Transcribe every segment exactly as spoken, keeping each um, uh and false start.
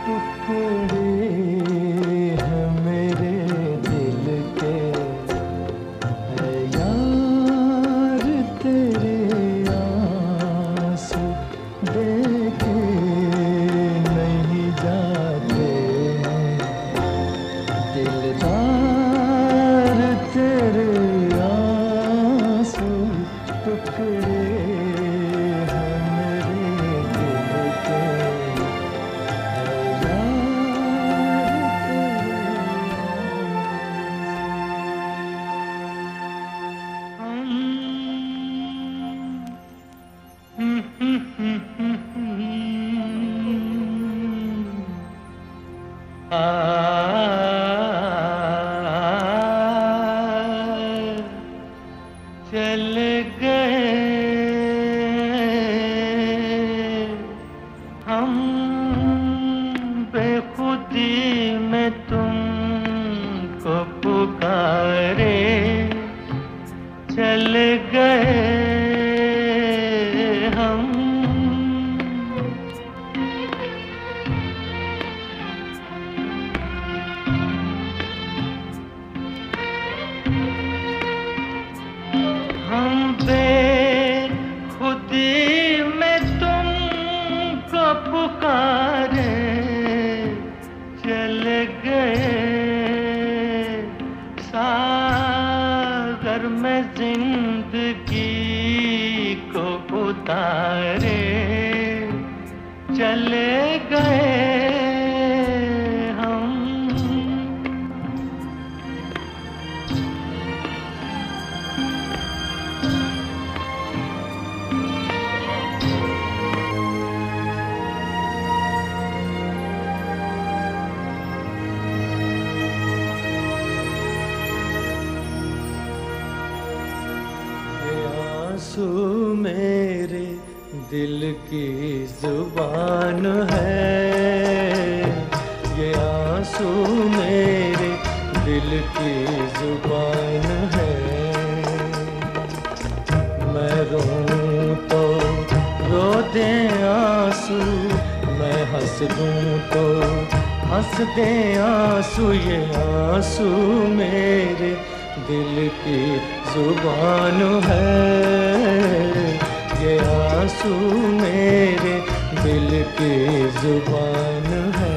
टुकड़े हैं मेरे दिल के, है यार तेरे आंसू देखे नहीं जाते हैं, दिलदार तेरे आंसू टुकड़े हैं मेरे दिल के, है चल गए हम बेखुदी में तुमको पुकारे, चल गए हम हम बेखुदी में तुमको पुकारे, चल गए सागर में जिंदगी को उतारे, चले गए हम। आंसू मेरे दिल की जुबान है, ये आंसू मेरे दिल की जुबान है, मैं रोऊं तो रो दे आंसू, मैं हंस दूं तो हंस दे आंसू, ये आंसू मेरे दिल की जुबान है, ये आंसू मेरे दिल की जुबान है।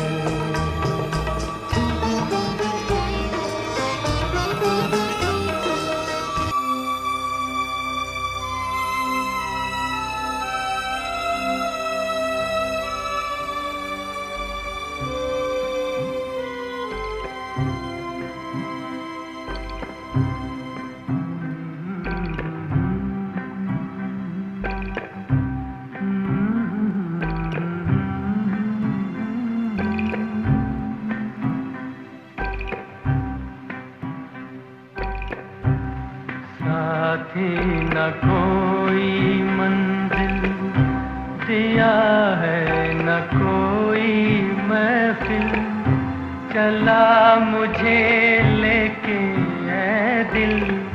साथी न कोई मंजिल दिया है, न कोई महफिल, चला मुझे लेके ऐ दिल,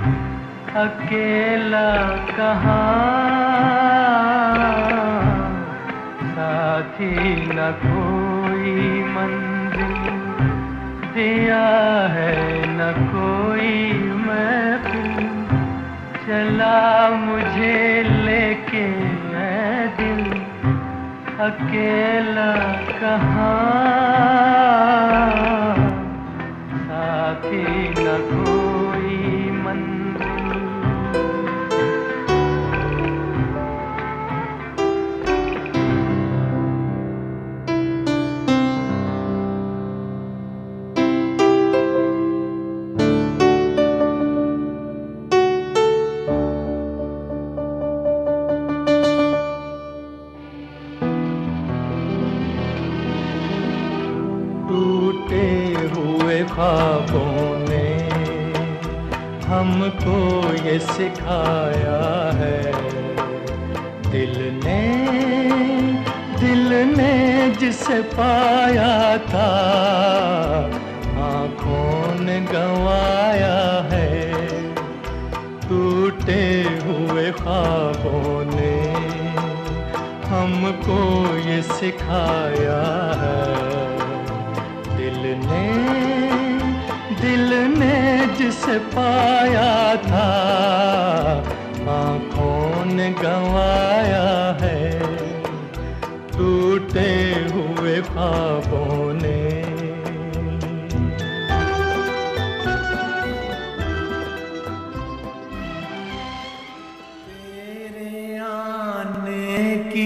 अकेला कहाँ। साथी न कोई मंजिल दिया है, न कोई महफिल, चला मुझे लेके ऐ दिल, अकेला कहाँ। साथी न कोई मंजिल। टूटे हुए ख्वाबों ने हमको ये सिखाया है, दिल ने दिल ने जिसे पाया था, आँखों ने गंवाया है। टूटे हुए ख्वाबों ने हम हमको ये सिखाया है, दिल ने दिल ने जिसे पाया था, आँखों ने गंवाया है, टूटे हुए ख्वाबों ने। तेरे आने की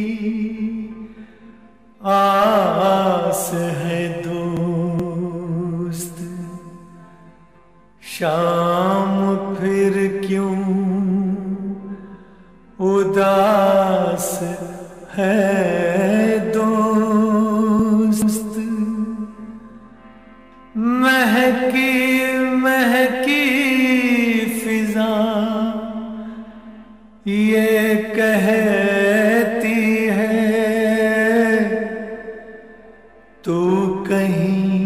आस है दोस्त, शाम फिर क्यों उदास है दोस्त। महकी महकी फिजा ये कहती है, तू कहीं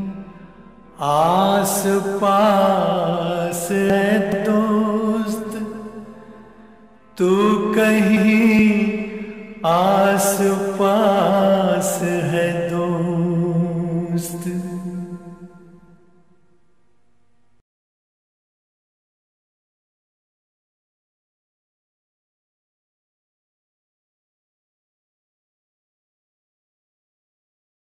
आस पास है दोस्त, तू कहीं आस पास है